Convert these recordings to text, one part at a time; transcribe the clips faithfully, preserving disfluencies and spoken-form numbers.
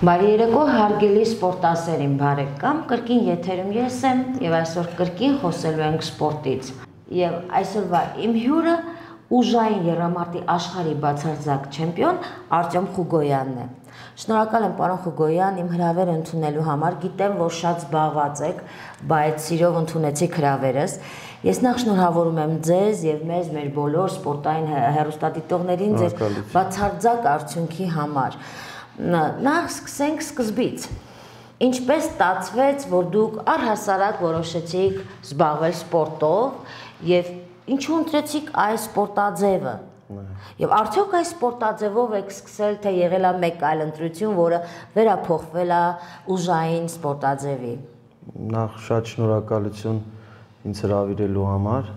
Բարի երեկո, հարգելի սպորտասերին բարեկամ, կրկին եթերում ես եմ եւ այսօր կրկին խոսելու ենք սպորտից։ Եվ այսօրվա իմ հյուրը ուժային եռամարտի աշխարհի բացարձակ չեմպիոն Արտյոմ Խուգոյանն է։ Շնորհակալ եմ պարոն Խուգոյան իմ հրավերը ընդունելու համար, գիտեմ, որ շատ զբաղված եք, բայց սիրով ընդունեցիք հրավերս։ Ես նախ շնորհավորում եմ ձեզ եւ մեզ մեր բոլոր սպորտային հեռուստադիտողներին ձեր բացարձակ արդյունքի համար։ Նախ սկսենք սկզբից։ Ինչպես ստացվեց, որ դուք առհասարակ որոշեցիք զբաղվել սպորտով եւ ինչու ընտրեցիք այս սպորտաձևը։ Եվ արդյոք այս սպորտաձևով եք սկսել, թե եղել է մեկ այլ ընտրություն, որը վերափոխվել է ուժային սպորտաձևի։ Նախ շատ շնորհակալություն ինձ հրավիրելու համար։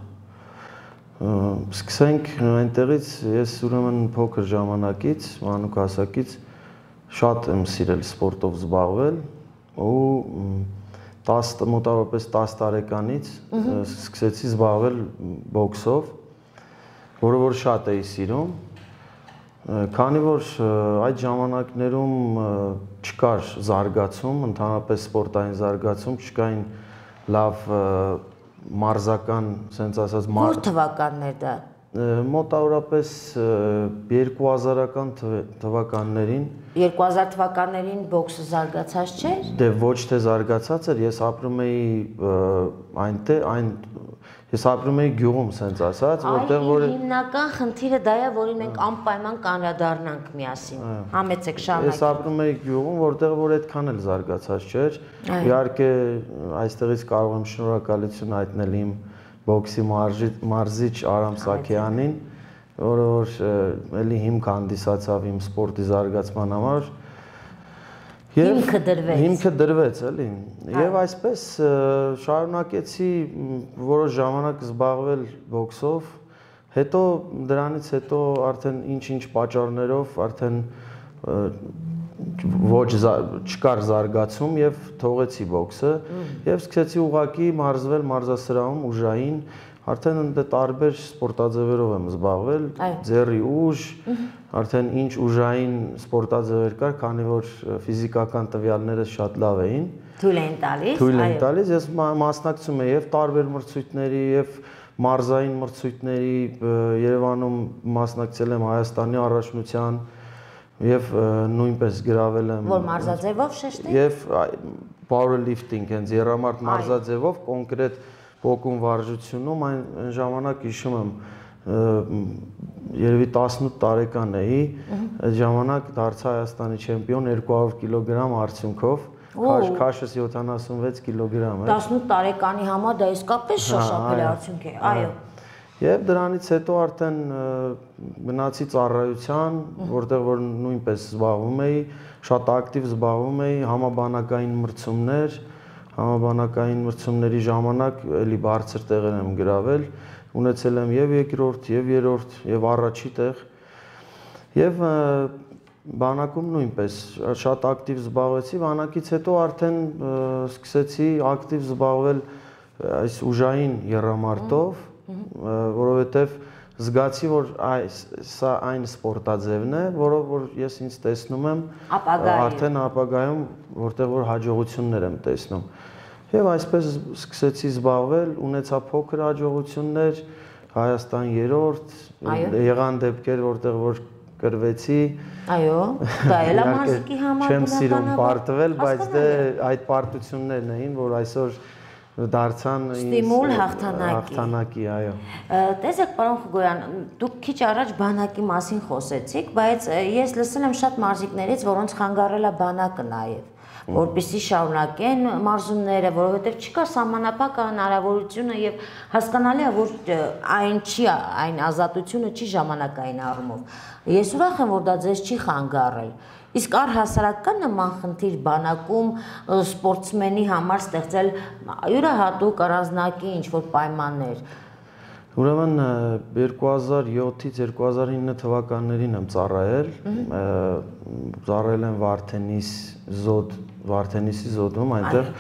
Սկսենք այնտեղից, ես ուրեմն փոքր ժամանակից, մանուկ հասակից շատ եմ սիրել սպորտով զբաղվել ու մոտավորապես տասը տարեկանից սկսեցի զբաղվել բոքսով, որը որ շատ էի սիրում, քանի որ այդ ժամանակներում չկար զարգացում, ընդհանրապես սպորտային զարգացում, չկային լավ մարզական, ասենց ասած, Որ թվականներ դա։ Մոտավորապես երկու հազարական թվականներին երկու հազար թվականներին բոքսը զարգացած չէր։ Դե ոչ թե զարգացած էր, ես ապրում էի այնտեղ, այն ես ապրում էի գյուղում, ասենց ասած, որտեղ որ հիմնական խնդիրը դա է, որին մենք անպայման կանրադառնանք միասին։ Համեցեք շարունակեք։ Ես ապրում էի գյուղում, որտեղ որ այդքան էլ զարգացած չէր։ Իհարկե, այստեղից կարող եմ շնորհակալություն հայտնել իմ բոքսի մարզիչ Արամ Սաքյանին, որը որ էլի հիմք հանդիսացավ իմ սպորտի զարգացման համար։ Հիմքը դրվեց։ Հիմքը դրվեց, էլի։ Եվ այսպես շարունակեցի որոշ ժամանակ զբաղվել բոքսով, հետո դրանից հետո արդեն ինչ-ինչ պատճառներով արդեն ոչ չկար զարգացում եւ թողեցի բոքսը եւ սկսեցի ուղղակի մարզվել մարզասրահում ուժային, արդեն ընդ տարբեր սպորտաձևերով եմ զբաղվել, ձեռի ուժ, արդեն ինչ ուժային սպորտաձևեր կար, քանի որ ֆիզիկական տվյալները շատ լավ էին։ Թույլ էին տալիս։ Թույլ էին տալիս, ես մասնակցում էի եւ տարբեր մրցույթների եւ մարզային մրցույթների, Երևանում մասնակցել եմ Հայաստանի առաջնության եւ նույնպես գրավել եմ Որ մարզաձևով շեշտի։ Եվ powerlifting, հենց եռամարտ մարզաձևով կոնկրետ պոկում վարժությունում այն ժամանակ հիշում եմ երևի տասնութ տարեկան էի, այդ ժամանակ դարձա Հայաստանի չեմպիոն երկու հարյուր կիլոգրամ արդյունքով, քաշս յոթանասունվեց կիլոգրամ է։ տասնութ տարեկանի համար դա իսկապես շոշափելի արդյունք է, այո։ Եվ դրանից հետո արդեն գնացի ծառայության, որտեղ որ նույնպես զբաղվում էի, շատ ակտիվ զբաղվում էի, համաբանակային մրցումներ, համաբանակային մրցումների ժամանակ էլի բարձր տեղեր եմ գրավել, ունեցել եմ եւ երկրորդ, եւ երրորդ, եւ առաջի տեղ։ Եվ բանակում նույնպես շատ ակտիվ զբաղվեցի, բանակից հետո արդեն սկսեցի ակտիվ զբաղվել այս ուժային եռամարտով, որովհետև զգացի, որ սա այն սպորտաձևն է, որով որ ես ինձ տեսնում եմ արդեն ապագայում, որտեղ որ հաջողություններ եմ տեսնում։ Եվ այսպես սկսեցի զբաղվել, ունեցա փոքր հաջողություններ, Հայաստան երրորդ, եղան դեպքեր, որտեղ որ կրվեցի։ Այո, դա էլ է մարզիկի համար Չեմ սիրում պարտվել, բայց դե այդ պարտություններն էին, որ այսօր դարձան ստիմուլ հաղթանակի։ Հաղթանակի, այո։ Տեսեք, պարոն Խուգոյան, դուք քիչ առաջ բանակի մասին խոսեցիք, բայց ես լսել եմ շատ մարզիկներից, որոնց խանգարել է բանակը նաև, որպեսզի շարունակեն մարզումները, որովհետև չկա սահմանափակ հնարավորությունը եւ հասկանալի է, որ այն չի, այն ազատությունը չի ժամանակային առումով։ Ես ուրախ եմ, որ դա ձեզ չի խանգարել։ Իսկ առհասարակ կա նման խնդիր բանակում սպորտսմենի համար ստեղծել յուրահատուկ առանձնակի ինչ-որ պայմաններ։ Ուրեմն երկու հազար յոթից երկու հազար ինը թվականներին եմ ծառայել, ծառայել եմ Վարդենիս զոդ, Վարդենիսի զոդում, այնտեղ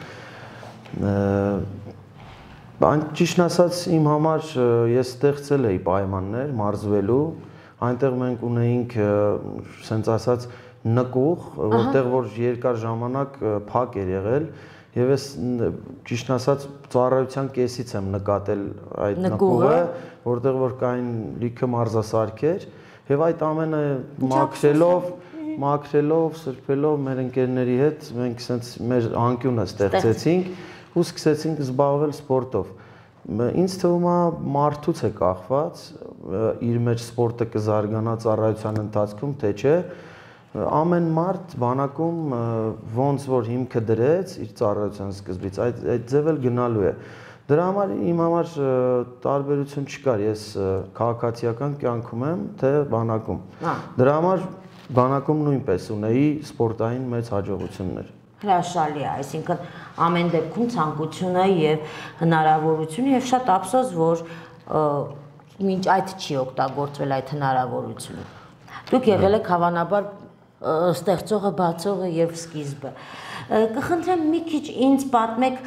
ճիշտն ասած իմ համար ես ստեղծել էի պայմաններ մարզվելու, այնտեղ մենք ունեինք, ասենց ասած, նկուղ, որտեղ որ երկար ժամանակ փակ էր եղել, եւ ես ճիշտ ասած ծառայության կեսից եմ նկատել այդ նկուղը, որտեղ որ կային լիքը մարզասարքեր, եւ այդ ամենը մաքրելով, մաքրելով, սրբելով մեր ընկերների հետ մենք ասենց մեր անկյունը ստեղծեցինք ու սկսեցինք զբաղվել սպորտով։ Ինձ թվում է մարդուց է կախված իր մեջ սպորտը կզարգանա ծառայության ընթացքում, թե չէ։ Ամեն մարդ բանակում ոնց որ հիմքը դրեց իր ծառայության սկզբից, այդ այդ ձև էլ գնալու է։ Դրա համար իմ համար տարբերություն չկար, ես քաղաքացիական կյանքում եմ, թե բանակում։ Դրա համար բանակում նույնպես ունեի սպորտային մեծ հաջողություններ։ Հրաշալի է, այսինքն ամեն դեպքում ցանկությունը եւ հնարավորությունը եւ շատ ափսոս, որ մինչ այդ չի օգտագործվել այդ հնարավորությունը։ Դուք եղել եք հավանաբար ստեղծողը, բացողը եւ սկիզբը։ Կխնդրեմ մի քիչ ինձ պատմեք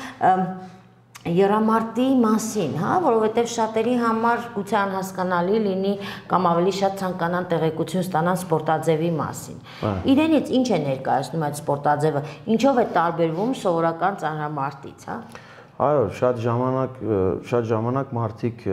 եռամարտի մասին, հա, որովհետև շատերի համար գուցե անհասկանալի լինի կամ ավելի շատ ցանկանան տեղեկություն ստանան սպորտաձևի մասին։ Իրենից ինչ է ներկայացնում այդ սպորտաձևը, ինչով է տարբերվում սովորական ծանրամարտից, հա։ Այո, շատ ժամանակ, շատ ժամանակ մարդիկ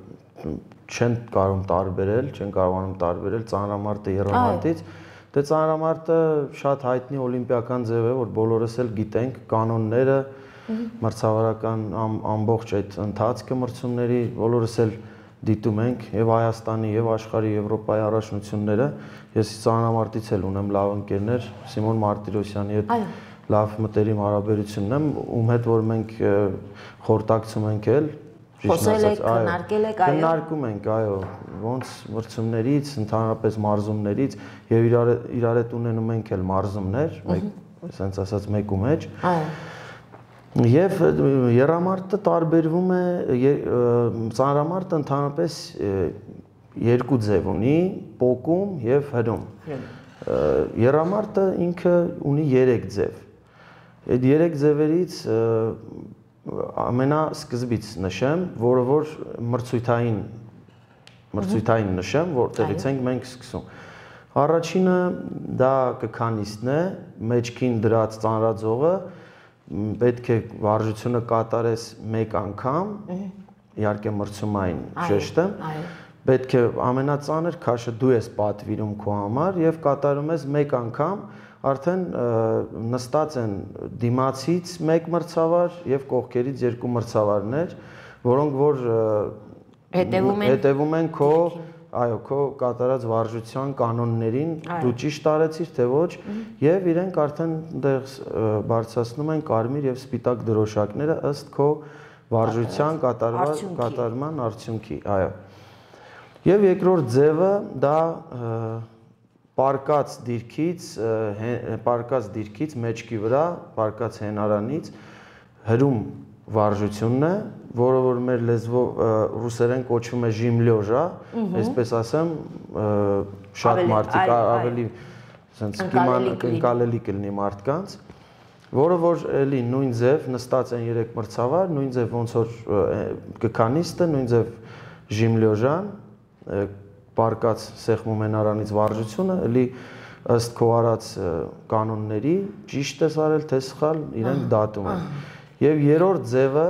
չեն կարող տարբերել, չեն կարողանում տարբերել ծանրամարտը եռամարտից։ Դե ծանրամարտը շատ հայտնի օլիմպիական ձև է, որ բոլորս էլ գիտենք կանոնները, մրցավարական ամբողջ այդ ընթացքը մրցումների բոլորս էլ դիտում ենք եւ Հայաստանի եւ աշխարհի Եվրոպայի առաջնությունները։ Ես ծանրամարտից էլ ունեմ լավ ընկերներ, Սիմոն Մարտիրոսյանի հետ լավ մտերիմ հարաբերությունն եմ, ում հետ որ մենք խորհրդակցում ենք էլ, խոսել եք, քննարկել եք, այո։ Քննարկում ենք, այո, ոնց մրցումներից, ընդհանրապես մարզումներից եւ իրար իրար հետ ունենում ենք էլ մարզումներ, այսպես ասած մեկու մեջ։ Այո։ Եվ եռամարտը տարբերվում է, ծանրամարտը ընդհանրապես երկու ձև ունի՝ պոկում եւ հրում։ Եռամարտը ինքը ունի երեք ձև։ Այդ երեք ձևերից ամենասկզբից նշեմ, որը որ մրցույթային մրցույթային նշեմ, որտեղից ենք մենք սկսում։ Առաջինը դա կքանիստն է, մեջքին դրած ծանրաձողը, պետք է վարժությունը կատարես մեկ անգամ, իհարկե մրցումային շեշտը, պետք է ամենածանր քաշը դու ես պատվիրում քո համար եւ կատարում ես մեկ անգամ, արդեն նստած են դիմացից մեկ մրցավար եւ կողքերից երկու մրցավարներ, որոնք որ հետևում են քո, այո, քո կատարած վարժության կանոններին, դու ճիշտ արեցիր թե ոչ, եւ իրենք արդեն այնտեղ բարձրացնում են կարմիր եւ սպիտակ դրոշակները ըստ քո վարժության կատարման արդյունքի, այո։ Եվ երկրորդ ձևը դա պարկած դիրքից, պարկած դիրքից մեջքի վրա, պարկած հենարանից հրում վարժությունն է, որը որ մեր լեզվով ռուսերեն կոչվում է ժիմլյոժա, այսպես ասեմ, շատ մարդիկ ավելի ընկալելի կլինի մարդկանց, որը որ էլի նույն ձև նստած են երեք մրցավար, նույն ձև ոնց որ կքանիստը, նույն ձև ժիմլյոժան, պարկած սեղմում են արանից վարժությունը, էլի ըստ քո արած կանոնների ճիշտ ես արել, թե սխալ, իրենք դատում են։ Եվ երրորդ ձևը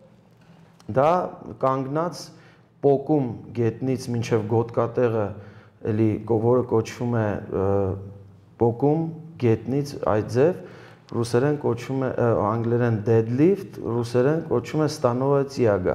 դա կանգնած պոկում գետնից մինչև գոտկատեղը, էլի որը կոչվում է պոկում գետնից այդ ձև, ռուսերեն կոչվում է անգլերեն deadlift, ռուսերեն կոչվում է stanova-tsiaga,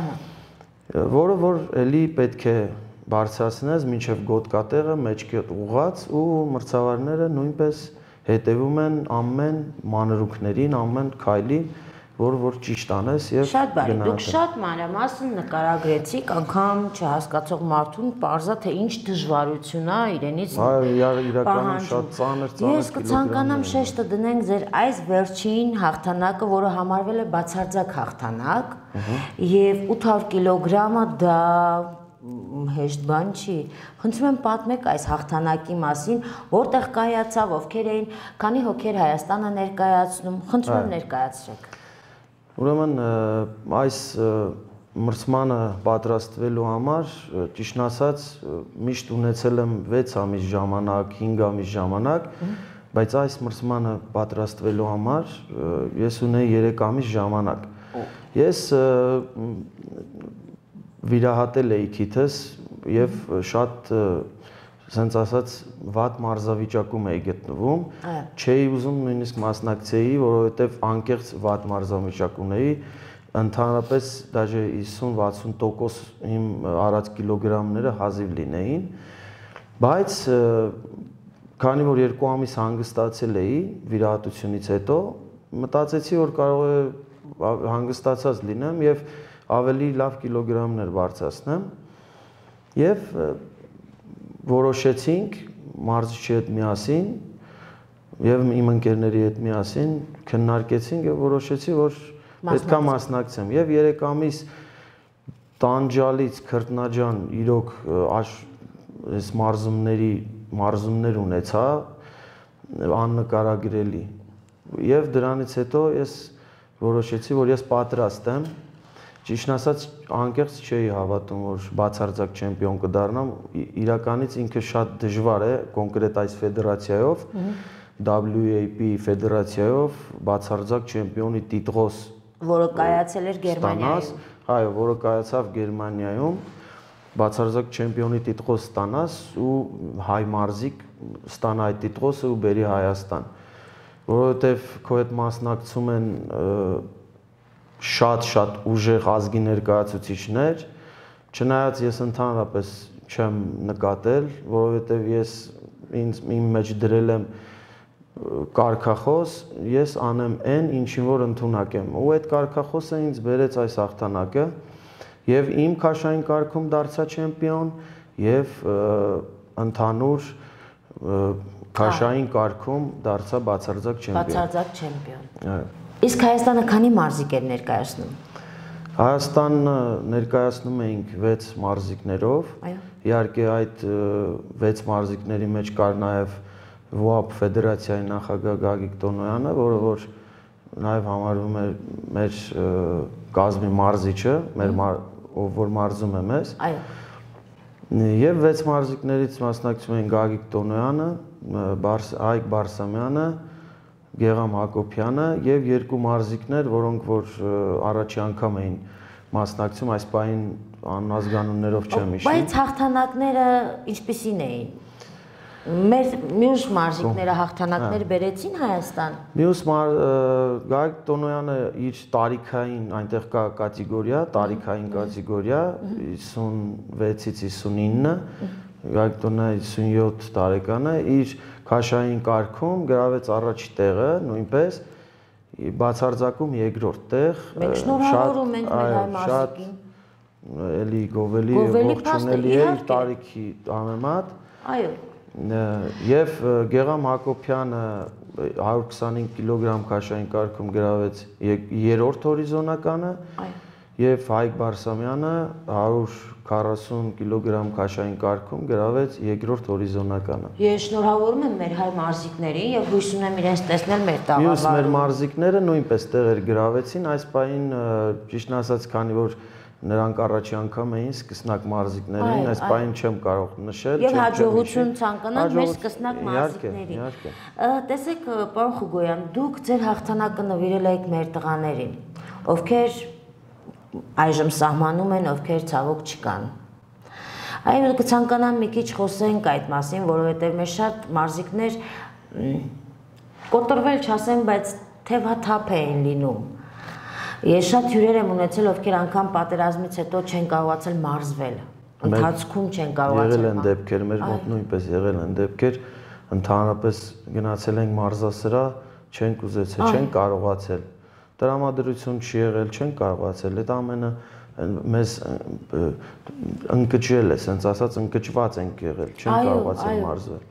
որը որ էլի պետք է բարձրացնես մինչև գոտկատեղը մեջքիդ ուղղած ու մրցավարները նույնպես հետևում են ամեն մանրուքներին, ամեն քայլին, որ որ ճիշտ անես եւ շատ բարի, դուք շատ մանրամասն նկարագրեցիք, անգամ չհասկացող մարդուն պարզա թե ինչ դժվարություն է իրենից։ Այո, իրականում շատ ծանր ծանր։ Ես կցանկանամ շեշտը դնենք ձեր այս վերջին հաղթանակը, որը համարվել է բացարձակ հաղթանակ, եւ ութ հարյուր կիլոգրամը դա հեշտ բան չի։ Խնդրում եմ պատմեք այս հաղթանակի մասին, որտեղ կայացավ, ովքեր էին, քանի հոգեր Հայաստանը ներկայացնում, խնդրում եմ ներկայացրեք։ Ուրեմն այս մրցմանը պատրաստվելու համար ճիշտ ասած միշտ ունեցել եմ վեց ամիս ժամանակ, հինգ ամիս ժամանակ, բայց այս մրցմանը պատրաստվելու համար ես ունեի երեք ամիս ժամանակ։ Ես վիրահատել էի քիթս եւ շատ ասենց ասած վատ մարզավիճակում էի գտնվում, չէի ուզում նույնիսկ մասնակցեի, որովհետեւ անկեղծ վատ մարզավիճակ ունեի, ընդհանրապես դաժե հիսուն-վաթսուն տոկոս իմ արած կիլոգրամները հազիվ լինեին, բայց քանի որ երկու ամիս հանգստացել էի վիրահատությունից հետո, մտածեցի, որ կարող է հանգստացած լինեմ եւ ավելի լավ կիլոգրամներ բարձրացնեմ եւ որոշեցինք մարզչի հետ միասին եւ իմ ընկերների հետ միասին քննարկեցինք եւ որոշեցի, որ պետք է մասնակցեմ եւ երեք ամիս տանջալից քրտնաջան իրոք այս մարզումների մարզումներ ունեցա աննկարագրելի եւ դրանից հետո ես որոշեցի, որ ես պատրաստ եմ, ճիշտ ասած անկեղծ չէի հավատում, որ բացարձակ չեմպիոն կդառնամ, իրականից ինքը շատ դժվար է կոնկրետ այս ֆեդերացիայով, W A P ֆեդերացիայով բացարձակ չեմպիոնի տիտղոս, որը կայացել էր Գերմանիայում, այո, որը կայացավ Գերմանիայում, բացարձակ չեմպիոնի տիտղոս ստանաս ու հայ մարզիկ ստանա այդ տիտղոսը ու բերի Հայաստան, որովհետև քո հետ մասնակցում են շատ-շատ ուժեղ ազգի ներկայացուցիչներ, չնայած ես ընդհանրապես չեմ նկատել, որովհետև ես ինձ իմ մեջ դրել եմ կարգախոս, ես անեմ այն, ինչին որ ընդունակ եմ, ու այդ կարգախոսը ինձ բերեց այս հաղթանակը, եւ իմ քաշային կարգում դարձա չեմպիոն եւ ընդհանուր քաշային կարգում դարձա բացարձակ չեմպիոն։ Բացարձակ չեմպիոն։ Իսկ Հայաստանը քանի մարզիկ էր ներկայացնում։ Հայաստանը ներկայացնում էինք վեց մարզիկներով։ Իհարկե այդ վեց մարզիկների մեջ կար նաեւ W A P ֆեդերացիայի նախագահ Գագիկ Տոնոյանը, որը որ նաեւ համարվում էր մեր կազմի մարզիչը, մեր ով որ մարզում է մեզ։ Այո։ Եվ վեց մարզիկներից մասնակցում էին Գագիկ Տոնոյանը, Հայկ Բարսամյանը, Գեգամ Հակոբյանը եւ երկու մարզիկներ, որոնք որ առաջի անգամ էին մասնակցում, այս պահին անազգանուններով չեմ հիշում։ Բայց հաղթանակները ինչպիսին էին։ Մեր մյուս մարզիկները հաղթանակներ բերեցին Հայաստան։ Մյուս Գագիկ Տոնոյանը իր տարիքային այնտեղ կա կատեգորիա, տարիքային կատեգորիա հիսունվեցից հիսունինը, Գագիկ Տոնոյանը հիսունյոթ տարեկան է, իր քաշային կարգում գրավեց առաջի տեղը, նույնպես բացարձակում երկրորդ տեղ։ Մենք շնորհավորում ենք մեր հայ մարզիկին։ Էլի գովելի ողջունելի է իր տարիքի համեմատ։ Այո։ Եվ Գեգամ Հակոբյանը հարյուր քսանհինգ կիլոգրամ քաշային կարգում գրավեց երրորդ հորիզոնականը եւ Հայկ Բարսամյանը հարյուր քառասուն կիլոգրամ քաշային կարգում գրավեց երկրորդ հորիզոնականը։ Ես շնորհավորում եմ մեր հայ մարզիկներին եւ հույս ունեմ իրենց տեսնել մեր տաղավարում։ Մյուս մեր մարզիկները նույնպես տեղեր գրավեցին, այս պահին ճիշտ ասած, քանի որ նրանք առաջի անգամ էին սկսնակ մարզիկներին, այս պահին չեմ կարող նշել։ Եվ հաջողություն ցանկանանք մեր սկսնակ մարզիկներին։ Տեսեք, պարոն Խուգոյան, դուք ձեր հաղթանակը նվիրել եք մեր տղաներին, ովքեր այժմ սահմանում են, ովքեր ցավոք չկան։ Այո, կցանկանամ մի քիչ խոսենք այդ մասին, որովհետև մեր շատ մարզիկներ կոտրվել չասեմ, բայց թևաթափ էին լինում։ Ես շատ հյուրեր եմ ունեցել, ովքեր անգամ պատերազմից հետո չեն կարողացել մարզվել, ընթացքում չեն կարողացել։ Եղել են դեպքեր, մեր մոտ նույնպես եղել են դեպքեր, ընդհանրապես գնացել ենք մարզասրահ, չենք ուզեցել, չենք կարողացել։ Տրամադրություն չի եղել, չենք կարողացել, այդ ամենը մեզ ընկճել է, ասենց ասած ընկճված ենք եղել, չենք կարողացել մարզվել։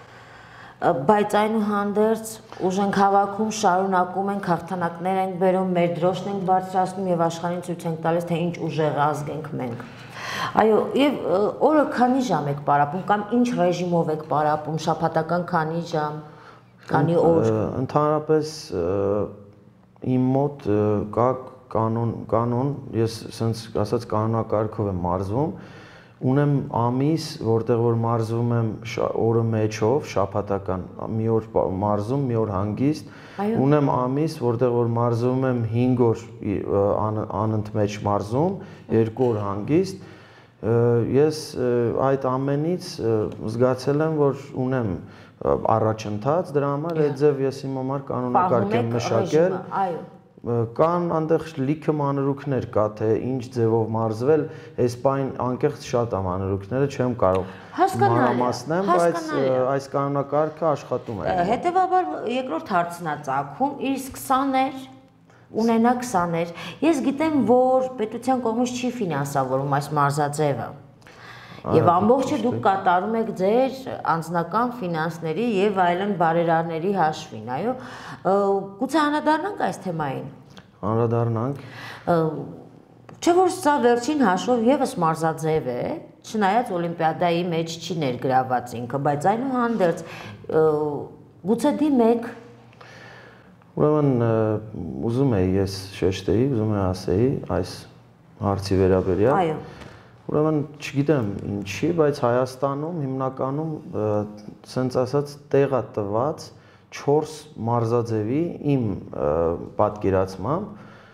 Բայց այնուհանդերձ ուժ ենք հավաքում, շարունակում ենք, հաղթանակներ ենք բերում, մեր դրոշն ենք բարձրացնում եւ աշխարհին ցույց ենք տալիս, թե ինչ ուժեղ ազգ ենք մենք։ Այո, եւ օրը քանի ժամ եք պարապում կամ ինչ ռեժիմով եք պարապում, շաբաթական քանի ժամ, քանի օր։ Ընդհանրապես իմ մոտ կա կանոն կանոն ես ասենց ասած կանոնակարգով եմ մարզվում, ունեմ ամիս, որտեղ որ մարզվում եմ օրը մեջով, շաբաթական, մի օր մարզում, մի օր հանգիստ, ունեմ ամիս, որտեղ որ մարզվում եմ հինգ օր անընդմեջ մարզում, երկու օր հանգիստ, ես այդ ամենից զգացել եմ, որ ունեմ առաջընթաց, դրա համար այդ ձև ես իմ համար կանոնակարգ եմ մշակել, կան այնտեղ լիքը մանրուքներ կա, թե ինչ ձևով մարզվել, այս պայն անկեղծ շատ է մանրուքները, չեմ կարող մանրամասնեմ, բայց այս կանոնակարգը աշխատում է։ Հետևաբար երկրորդ հարցն է ծագում, իսկ քսաներ, ունենա քսաներ, ես գիտեմ, որ պետության կողմից չի ֆինանսավորում այս մարզաձևը։ Եվ ամբողջը դուք կատարում եք ձեր անձնական ֆինանսների եւ այլն բարերարների հաշվին, այո։ Գուցե անդրադառնանք այս թեմային։ Անդրադառնանք։ Չէ՞ որ սա վերջին հաշվով եւս մարզաձև է, չնայած օլիմպիադայի մեջ չի ներգրաված ինքը, բայց այնուհանդերձ գուցե դիմեք։ Ուրեմն ուզում էի ես շեշտեի, ուզում եմ ասեի այս հարցի վերաբերյալ։ Այո։ Ուրեմն չգիտեմ ինչի, բայց Հայաստանում հիմնականում սենց ասած տեղա տված չորս մարզաձևի իմ պատկերացմամբ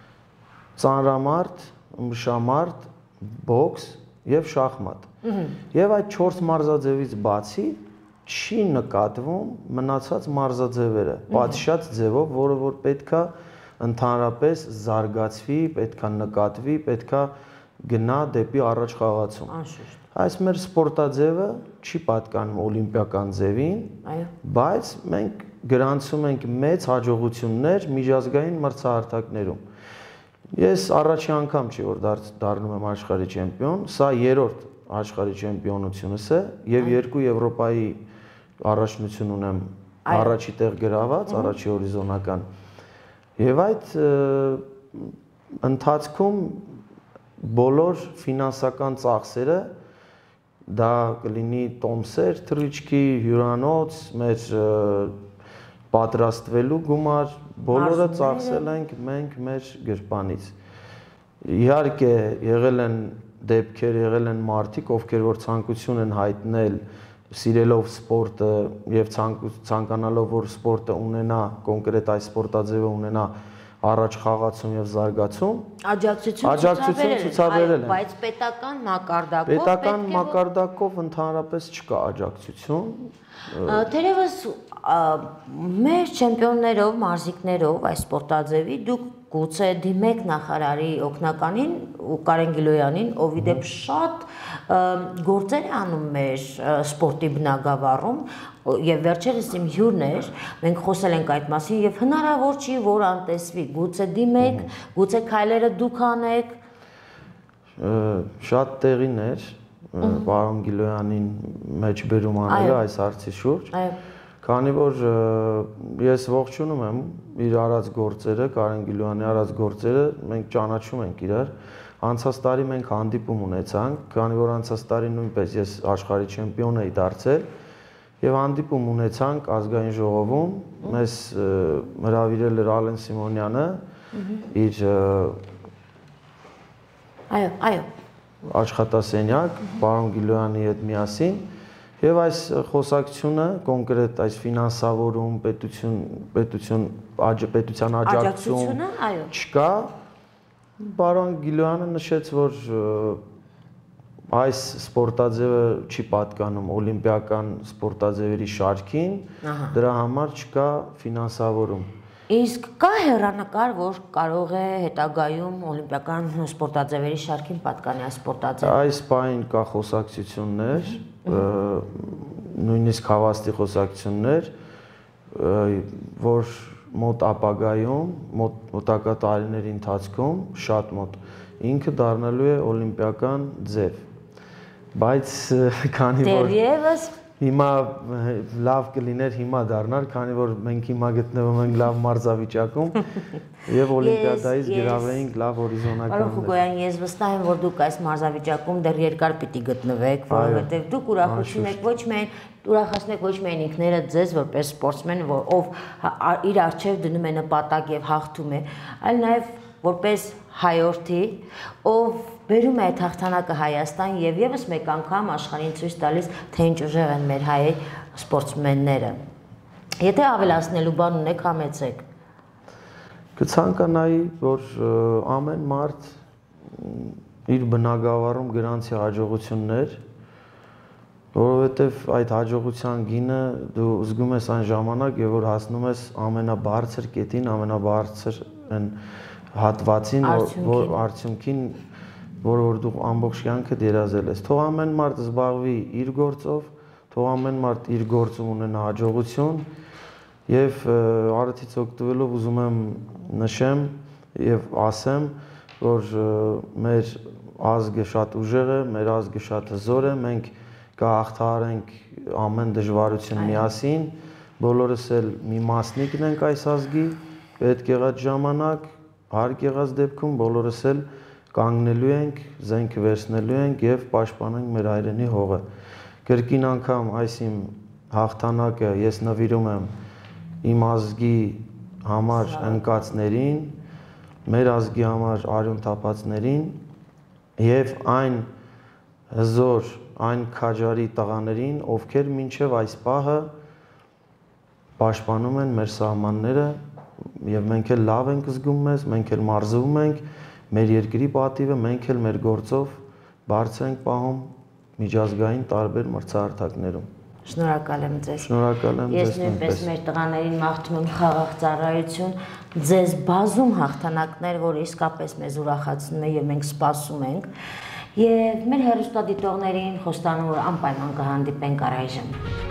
ծանրամարդ, ըմբշամարդ, բոքս եւ շախմատ։ Եվ այդ չորս մարզաձևից բացի չի նկատվում մնացած մարզաձևերը, պատշաճ ձևով, որը որ պետքա ընդհանրապես զարգացվի, պետքա նկատվի, պետքա գնա դեպի առաջ խաղացում։ Այս մեր սպորտաձևը չի պատկանում օլիմպիական ձևին, բայց մենք գրանցում ենք մեծ հաջողություններ միջազգային մրցահարթակներում։ Ես առաջի անգամ չի որ դառնում եմ աշխարհի չեմպիոն, սա երրորդ աշխարհի չեմպիոնությունս է եւ երկու Եվրոպայի առաջնություն ունեմ առաջի տեղ գրաված, առաջի հորիզոնական։ Եվ այդ ընթացքում բոլոր ֆինանսական ծախսերը դա կլինի տոմսեր, թռիչքի, հյուրանոց, մեր պատրաստվելու գումար, բոլորը ծախսել ենք մենք մեր գրպանից։ Իհարկե եղել են դեպքեր, եղել են մարդիկ, ովքեր որ ցանկություն են հայտնել սիրելով սպորտը եւ ցանկանալով որ սպորտը ունենա, կոնկրետ այս սպորտաձևը ունենա առաջ խաղացում եւ զարգացում, աջակցություն ցուցաբերել են, բայց պետական մակարդակով պետական մակարդակով ընդհանրապես չկա աջակցություն։ Թերևս մեր չեմպիոններով, մարզիկներով այս սպորտաձևի դուք գուցե դիմեք նախարարի օգնականին ու Կարեն Գիլոյանին, ով ի դեպ շատ գործեր է անում մեր սպորտի բնագավառում եւ վերջերս իմ հյուրն էր, մենք խոսել ենք այդ մասին եւ հնարավոր չի որ անտեսվի, գուցե դիմեք, գուցե քայլերը դուք անեք։ Շատ տեղին էր պարոն Գիլոյանին մեջբերում անելը այս հարցի շուրջ։ Քանի որ ես ողջունում եմ իր արած գործերը, Կարեն Գիլոյանի արած գործերը, մենք ճանաչում ենք իրար։ Անցած տարի մենք հանդիպում ունեցանք, քանի որ անցած տարի նույնպես ես աշխարհի չեմպիոն էի դարձել եւ հանդիպում ունեցանք ազգային ժողովում, մեզ հրավիրել էր Ալեն Սիմոնյանը, իր այո, այո, աշխատասենյակ, պարոն Գիլոյանի հետ միասին։ Եվ այս խոսակցությունը, կոնկրետ այս ֆինանսավորում, պետություն, պետություն, պետության աջակցություն չկա, պարոն Գիլոյանը նշեց, որ այս սպորտաձևը չի պատկանում օլիմպիական սպորտաձևերի շարքին, դրա համար չկա ֆինանսավորում։ Իսկ կա հեռանկար, որ կարող է հետագայում օլիմպիական սպորտաձևերի շարքին պատկանի այս սպորտաձևը։ Այս պահին կա խոսակցություններ, նույնիսկ հավաստի խոսակցություններ, որ մոտ ապագայում, մոտակա տարիների ընթացքում, շատ մոտ, ինքը դառնալու է օլիմպիական ձև։ Բայց քանի որ դեռևս հիմա լավ կլիներ հիմա դառնար, քանի որ մենք հիմա գտնվում ենք լավ մարզավիճակում եւ օլիմպիադայից գրավեինք լավ հորիզոնական։ Պարոն Խուգոյան, ես վստահ եմ, որ դուք այս մարզավիճակում դեռ երկար պիտի գտնվեք, որովհետեւ դուք ուրախություն եք ոչ միայն ուրախացնեք ոչ միայն ինքներդ ձեզ որպես սպորտսմեն, ով իր առջև դնում է նպատակ եւ հաղթում է, այլ նաեւ որպես հայորդի, ով բերում է այդ հաղթանակը Հայաստան եւ եւս մեկ անգամ աշխարհին ցույց տալիս, թե ինչ ուժեղ են մեր հայ սպորտսմենները։ Եթե ավելացնելու բան ունեք, համեցեք։ Կցանկանայի, որ ամեն մարդ իր բնագավառում գրանցի հաջողություններ, որովհետև այդ հաջողության գինը դու զգում ես այն ժամանակ, երբ որ հասնում ես ամենաբարձր կետին, ամենաբարձր այն հատվածին, որ արդյունքին, որ որ դու ամբողջ կյանքդ երազել ես։ Թող ամեն մարդ զբաղվի իր գործով, թող ամեն մարդ իր գործում ունենա հաջողություն, եւ արդից օգտվելով ուզում եմ նշեմ եւ ասեմ, որ մեր ազգը շատ ուժեղ է, մեր ազգը շատ հզոր է, մենք կհաղթահարենք ամեն դժվարություն միասին, բոլորս էլ մի մասնիկն ենք այս ազգի, պետք եղած ժամանակ, հարկ եղած դեպքում բոլորս էլ կանգնելու ենք, զենքը վերցնելու ենք եւ պաշտպանենք մեր հայրենի հողը։ Կրկին անգամ այս իմ հաղթանակը ես նվիրում եմ իմ ազգի համար ընկածներին, մեր ազգի համար արյուն թափածներին եւ այն հզոր, այն քաջարի տղաներին, ովքեր մինչև այս պահը պաշտպանում են մեր սահմանները եւ մենք էլ լավ ենք զգում մեզ, մենք էլ մարզվում ենք, մեր երկրի պատիվը մենք էլ մեր գործով բարձր ենք պահում միջազգային տարբեր մրցահարթակներում։ Շնորհակալ եմ ձեզ։ Շնորհակալ եմ ձեզ։ Ես նույնպես մեր տղաներին մաղթում եմ խաղաղ ծառայություն, ձեզ բազում հաղթանակներ, որ իսկապես մեզ ուրախացնում է եւ մենք սպասում ենք։ Եվ մեր հեռուստադիտողներին խոստանում անպայման կհանդիպենք առայժմ։